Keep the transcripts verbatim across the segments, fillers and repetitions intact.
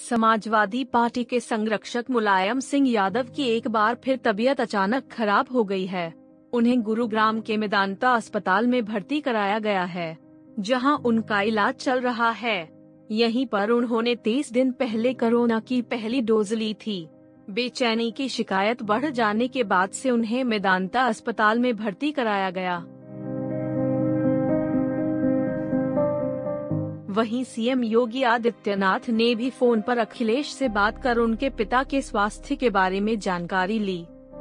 Samajwadi party के संरक्षक मुलायम सिंह यादव की एक बार फिर तबीयत अचानक खराब हो गई है। उन्हें गुरुग्राम के मेदांता अस्पताल में भर्ती कराया गया है, जहां उनका इलाज चल रहा है। यहीं पर उन्होंने तीस दिन पहले कोरोना की पहली डोज ली थी। बेचैनी की शिकायत बढ़ जाने के बाद से उन्हें मेदांता अस्पताल में भर्ती कराया गया। वहीं सीएम योगी आदित्यनाथ ने भी फोन पर अखिलेश से बात कर उनके पिता के स्वास्थ्य के बारे में जानकारी ली।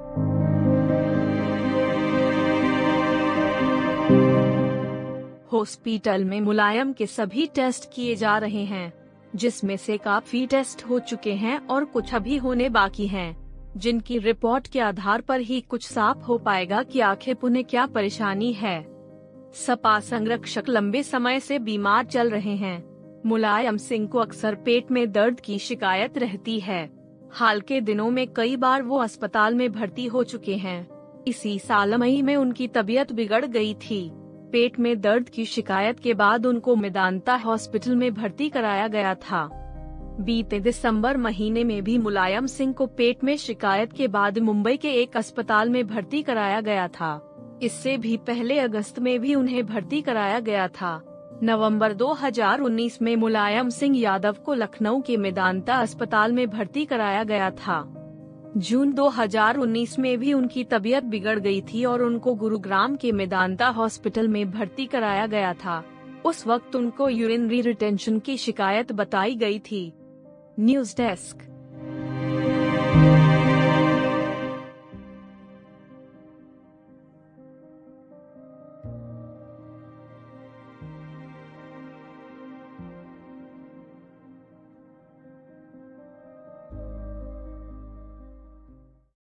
हॉस्पिटल में मुलायम के सभी टेस्ट किए जा रहे हैं, जिसमें से काफी टेस्ट हो चुके हैं और कुछ अभी होने बाकी हैं, जिनकी रिपोर्ट के आधार पर ही कुछ साफ हो पाएगा कि आखिर उन्हें क्या परेशानी है। सपा संरक्षक लंबे समय से बीमार चल रहे हैं। मुलायम सिंह को अक्सर पेट में दर्द की शिकायत रहती है। हाल के दिनों में कई बार वो अस्पताल में भर्ती हो चुके हैं। इसी साल मई में उनकी तबीयत बिगड़ गई थी। पेट में दर्द की शिकायत के बाद उनको मेदांता हॉस्पिटल में भर्ती कराया गया था। बीते दिसंबर महीने में भी मुलायम सिंह को पेट में शिकायत के बाद मुंबई के एक अस्पताल में भर्ती कराया गया था। इससे भी पहले अगस्त में भी उन्हें भर्ती कराया गया था। नवंबर दो हज़ार उन्नीस में मुलायम सिंह यादव को लखनऊ के मेदांता अस्पताल में भर्ती कराया गया था। जून दो हज़ार उन्नीस में भी उनकी तबीयत बिगड़ गई थी और उनको गुरुग्राम के मेदांता हॉस्पिटल में भर्ती कराया गया था। उस वक्त उनको यूरिनरी रिटेंशन की शिकायत बताई गई थी। News desk.